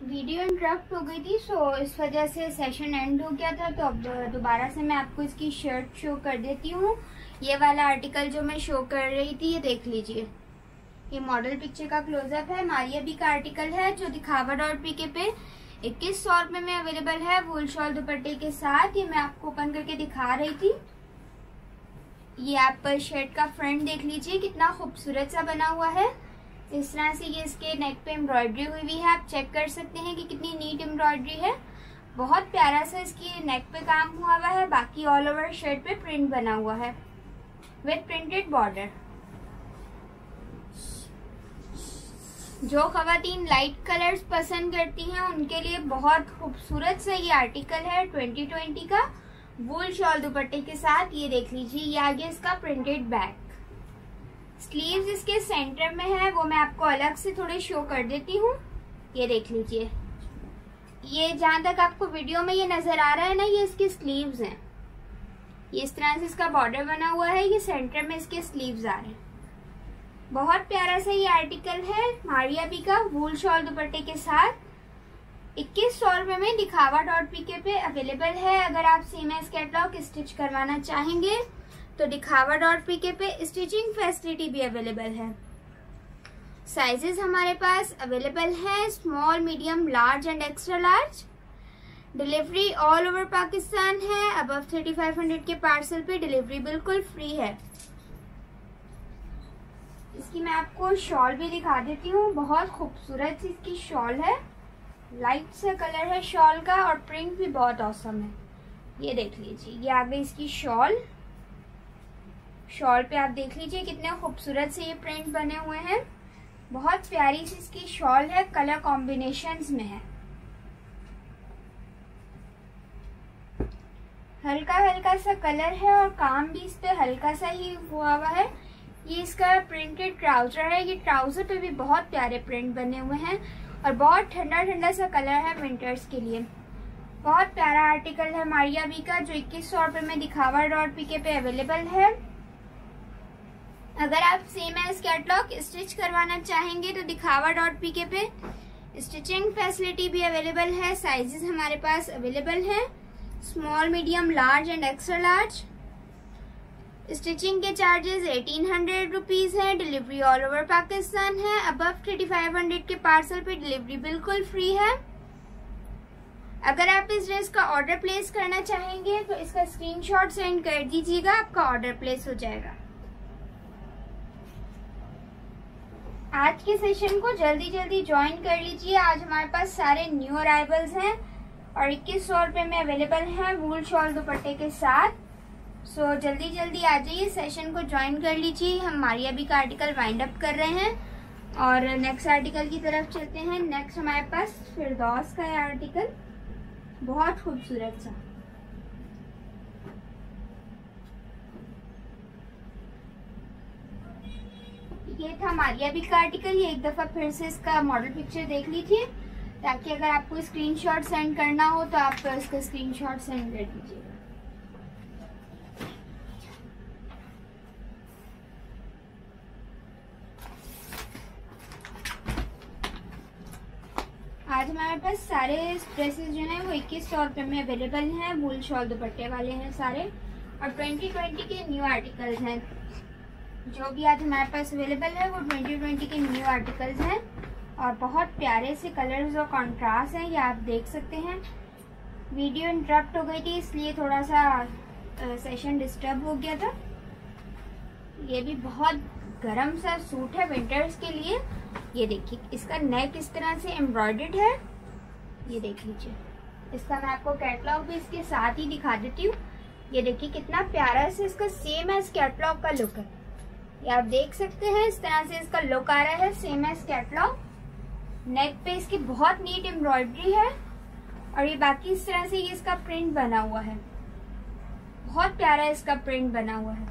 Video interrupt हो गई थी, सो इस वजह से सेशन एंड हो गया था। तो अब दोबारा से मैं आपको इसकी शर्ट शो कर देती हूँ। ये वाला आर्टिकल जो मैं शो कर रही थी, ये देख लीजिए। ये मॉडल पिक्चर का क्लोजअप है। मारिया बी का आर्टिकल है जो दिखावा.pk पे 2100 रुपये में अवेलेबल है वूल शॉल दुपट्टे के साथ। ये मैं आपको ओपन करके दिखा रही थी। ये आप शर्ट का फ्रंट देख लीजिए, कितना खूबसूरत सा बना हुआ है। इस तरह से ये इसके नेक पे एम्ब्रॉयडरी हुई हुई है। आप चेक कर सकते हैं कि कितनी नीट एम्ब्रॉयडरी है। बहुत प्यारा सा इसकी नेक पे काम हुआ हुआ है। बाकी ऑल ओवर शर्ट पे प्रिंट बना हुआ है विद प्रिंटेड बॉर्डर। जो खवातीन लाइट कलर्स पसंद करती हैं उनके लिए बहुत खूबसूरत सा ये आर्टिकल है 2020 का वूल शॉल दुपट्टे के साथ। ये देख लीजिए, ये आगे इसका प्रिंटेड बैक। स्लीव्स इसके सेंटर में है, वो मैं आपको अलग से थोड़े शो कर देती हूँ। ये देख लीजिए, ये जहां तक आपको वीडियो में ये नजर आ रहा है ना, ये इसके स्लीव्स हैं। ये इस तरह से इसका बॉर्डर बना हुआ है, ये सेंटर में इसके स्लीव्स आ रहे हैं। बहुत प्यारा सा ये आर्टिकल है मारिया बी का वूल शॉल दुपट्टे के साथ 2100 रुपये में दिखावा.pk पे अवेलेबल है। अगर आप सेम एज कैटलॉग स्टिच करवाना चाहेंगे तो दिखावा.pk पे स्टिचिंग फैसिलिटी भी अवेलेबल है। साइजेस हमारे पास अवेलेबल है small, medium, large and extra large. Delivery all over Pakistan है। अबव 3500 के पार्सल पे डिलीवरी बिल्कुल फ्री है। इसकी मैं आपको शॉल भी दिखा देती हूँ। बहुत खूबसूरत सी इसकी शॉल है। लाइट सा कलर है शॉल का और प्रिंट भी बहुत औसम है। ये देख लीजिए, ये आगे इसकी शॉल पे आप देख लीजिए कितने खूबसूरत से ये प्रिंट बने हुए हैं। बहुत प्यारी सी इसकी शॉल है, कलर कॉम्बिनेशंस में है। हल्का हल्का सा कलर है और काम भी इस पे हल्का सा ही हुआ हुआ है। ये इसका प्रिंटेड ट्राउजर है। ये ट्राउजर पे भी बहुत प्यारे प्रिंट बने हुए हैं और बहुत ठंडा ठंडा सा कलर है विंटर्स के लिए। बहुत प्यारा आर्टिकल है मारिया बी का जो 2100 रुपये में दिखावा.pk पे अवेलेबल है। अगर आप सेम एज कैटलॉग स्टिच करवाना चाहेंगे तो दिखावा.pk पे स्टिचिंग फैसिलिटी भी अवेलेबल है। साइजेस हमारे पास अवेलेबल हैं small, medium, large and extra large. Stitching के चार्जेस 1800 रुपीज है। डिलीवरी ऑल ओवर पाकिस्तान है। अबव 3500 के पार्सल पे डिलीवरी बिल्कुल फ्री है। अगर आप इस ड्रेस का ऑर्डर प्लेस करना चाहेंगे तो इसका स्क्रीनशॉट सेंड कर दीजिएगा, आपका ऑर्डर प्लेस हो जाएगा। आज के सेशन को जल्दी जल्दी ज्वाइन कर लीजिए। आज हमारे पास सारे न्यू अराइवल्स हैं और 2100 रुपये में अवेलेबल हैं वूल शॉल दुपट्टे के साथ। सो जल्दी जल्दी आ जाइए, सेशन को ज्वाइन कर लीजिए। हम मारिया बी का आर्टिकल वाइंड अप कर रहे हैं और नेक्स्ट आर्टिकल की तरफ चलते हैं। नेक्स्ट हमारे पास फिरदौस का है आर्टिकल, बहुत खूबसूरत सा। ये था मारिया बी का आर्टिकल। ये एक दफा फिर से इसका मॉडल पिक्चर देख लीजिए ताकि अगर आपको स्क्रीनशॉट सेंड करना हो तो आप इसका स्क्रीनशॉट सेंड कर दीजिए। आज हमारे पास सारे ड्रेसेस जो हैं वो 2100 रुपये में अवेलेबल हैं। वूल शॉल दुपट्टे वाले हैं सारे और 2020 के न्यू आर्टिकल्स हैं। जो भी आज हमारे पास अवेलेबल है वो 2020 के न्यू आर्टिकल्स हैं और बहुत प्यारे से कलर्स और कॉन्ट्रास्ट हैं। ये आप देख सकते हैं। वीडियो इंटरप्ट हो गई थी इसलिए थोड़ा सा सेशन डिस्टर्ब हो गया था। ये भी बहुत गर्म सा सूट है विंटर्स के लिए। ये देखिए, इसका नेक इस तरह से एम्ब्रॉयडर्ड है। ये देख लीजिए, इसका मैं आपको कैटलॉग भी इसके साथ ही दिखा देती हूँ। ये देखिए कितना प्यारा से इसका सेम एज कैटलॉग का लुक है। ये आप देख सकते हैं, इस तरह से इसका लुक आ रहा है सेम एज कैटलॉग। नेक पे इसकी बहुत नीट एम्ब्रॉयडरी है और ये बाकी इस तरह से ये इसका प्रिंट बना हुआ है। बहुत प्यारा इसका प्रिंट बना हुआ है।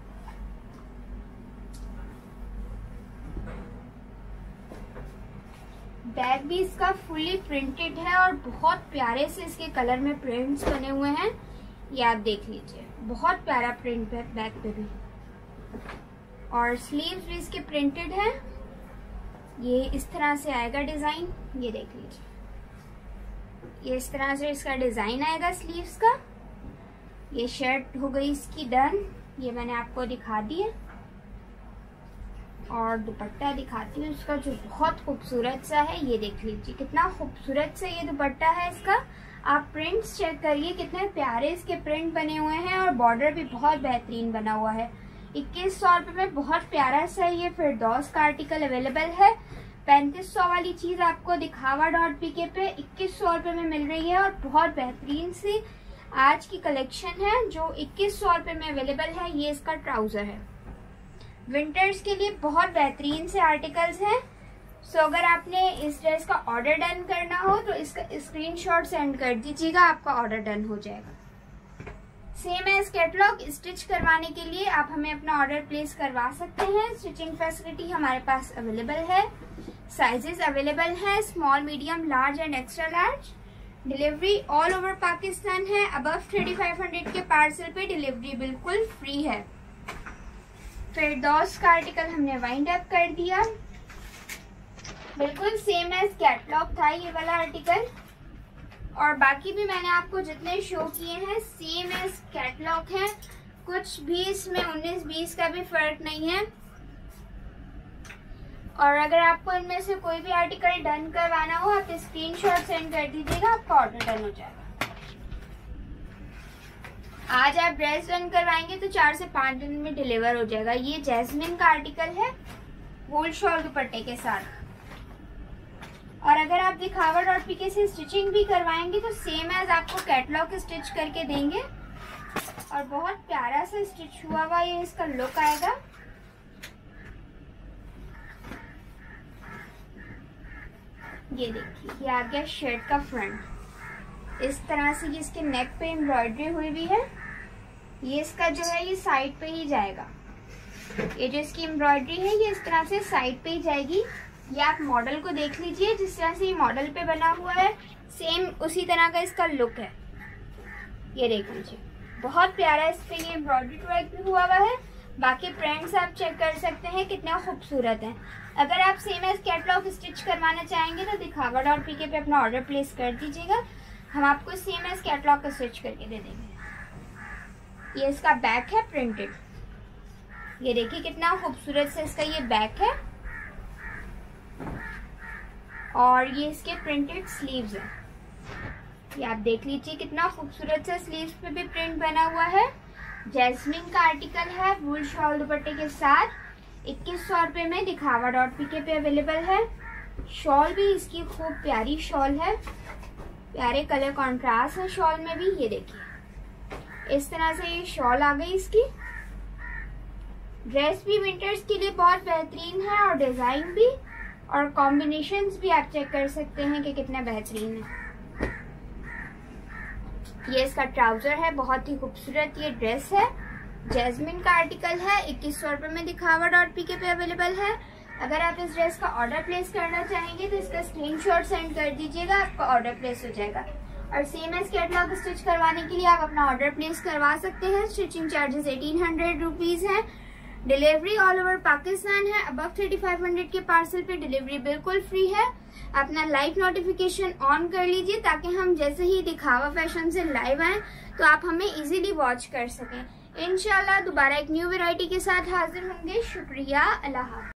बैग भी इसका फुली प्रिंटेड है और बहुत प्यारे से इसके कलर में प्रिंट्स बने हुए हैं। ये आप देख लीजिए, बहुत प्यारा प्रिंट है बैग पे भी और स्लीव्स भी इसके प्रिंटेड है। ये इस तरह से आएगा डिजाइन। ये देख लीजिए, ये इस तरह से इसका डिजाइन आएगा स्लीव्स का। ये शर्ट हो गई इसकी डन, ये मैंने आपको दिखा दी है। और दुपट्टा दिखाती हूँ इसका, जो बहुत खूबसूरत सा है। ये देख लीजिए कितना खूबसूरत सा ये दुपट्टा है इसका। आप प्रिंट्स चेक करिए कितने प्यारे इसके प्रिंट बने हुए हैं, और बॉर्डर भी बहुत बेहतरीन बना हुआ है। 2100 रुपये में बहुत प्यारा सा ये फिरदौस का आर्टिकल अवेलेबल है। 3500 वाली चीज आपको दिखावा.pk पे 2100 रुपये में मिल रही है, और बहुत बेहतरीन सी आज की कलेक्शन है जो 2100 रुपये में अवेलेबल है। ये इसका ट्राउजर है, विंटर्स के लिए बहुत बेहतरीन से आर्टिकल्स हैं। सो अगर आपने इस ड्रेस का ऑर्डर डन करना हो तो इसका स्क्रीनशॉट सेंड कर दीजिएगा, आपका ऑर्डर डन हो जाएगा। सेम एज कैटलॉग स्टिच करवाने के लिए आप हमें अपना ऑर्डर प्लेस करवा सकते हैं। स्टिचिंग फैसिलिटी हमारे पास अवेलेबल है, साइजेस अवेलेबल है, small, medium, large and extra large. Delivery all over Pakistan है। अबव 3500 के पार्सल पे डिलीवरी बिल्कुल फ्री है। फिरदौस का आर्टिकल हमने वाइंड अप कर दिया, बिल्कुल सेम एज कैटलॉग था ये वाला आर्टिकल। और बाकी भी मैंने आपको जितने शो किए हैं सेम एज कैटलॉग है, कुछ भी इसमें 19-20 का भी फर्क नहीं है। और अगर आपको इनमें से कोई भी आर्टिकल डन करवाना हो आप स्क्रीनशॉट सेंड कर दीजिएगा, आपका ऑर्डर डन हो जाएगा। आज आप ड्रेस डन करवाएंगे तो 4 से 5 दिन में डिलीवर हो जाएगा। ये जैस्मिन का आर्टिकल है वूल शॉल दुपट्टे के साथ। और अगर आप दिखावा.pk से स्टिचिंग भी करवाएंगे तो सेम एज आपको कैटलॉग स्टिच करके देंगे, और बहुत प्यारा सा स्टिच हुआ हुआ ये इसका लुक आएगा। ये देखिए ये आ गया शर्ट का फ्रंट। इस तरह से ये इसके नेक पे एम्ब्रॉयडरी हुई हुई है। ये इसका जो है ये साइड पे ही जाएगा। ये जो इसकी एम्ब्रॉयडरी है ये इस तरह से साइड पे ही जाएगी। ये आप मॉडल को देख लीजिए, जिस तरह से ये मॉडल पे बना हुआ है सेम उसी तरह का इसका लुक है। ये देख लीजिए बहुत प्यारा इस पे ये एम्ब्रॉयडरी वर्क भी हुआ हुआ है। बाकी प्रिंट्स आप चेक कर सकते हैं कितना खूबसूरत है। अगर आप सेम एज कैटलॉग स्टिच करवाना चाहेंगे तो दिखावा.pk पे अपना ऑर्डर प्लेस कर दीजिएगा, हम आपको सेम एज कैटलॉग का स्टिच करके दे देंगे। ये इसका बैक है प्रिंटेड, ये देखिए कितना खूबसूरत से इसका ये बैक है। और ये इसके प्रिंटेड स्लीव्स है, ये आप देख लीजिए कितना खूबसूरत से स्लीव्स पे भी प्रिंट बना हुआ है। जैस्मिन का आर्टिकल है वूल शॉल दुपट्टे के साथ। 2100 रुपये में दिखावा.pk पे अवेलेबल है। शॉल भी इसकी खूब प्यारी शॉल है, प्यारे कलर कॉन्ट्रास्ट है शॉल में भी। ये देखिए इस तरह से ये शॉल आ गई इसकी। ड्रेस भी विंटर्स के लिए बहुत बेहतरीन है, और डिजाइन भी और कॉम्बिनेशंस भी आप चेक कर सकते हैं कि कितना बेहतरीन है। ये इसका ट्राउजर है, बहुत ही खूबसूरत ये ड्रेस है। जैस्मिन का आर्टिकल है, 2100 रुपये में दिखावा.pk पे अवेलेबल है। अगर आप इस ड्रेस का ऑर्डर प्लेस करना चाहेंगे तो इसका स्क्रीनशॉट सेंड कर दीजिएगा, आपका ऑर्डर प्लेस हो जाएगा। और सेम एज कैटलॉग स्टिच करवाने के लिए आप अपना ऑर्डर प्लेस करवा सकते हैं। स्टिचिंग चार्जेस 1800 रुपीज है। डिलीवरी ऑल ओवर पाकिस्तान है। अबव 3500 के पार्सल पे डिलीवरी बिल्कुल फ्री है। अपना लाइव नोटिफिकेशन ऑन कर लीजिए ताकि हम जैसे ही दिखावा फैशन से लाइव आए तो आप हमें इजीली वॉच कर सकें। इंशाल्लाह दोबारा एक न्यू वैरायटी के साथ हाजिर होंगे। शुक्रिया, अल्लाह हाफ़िज़।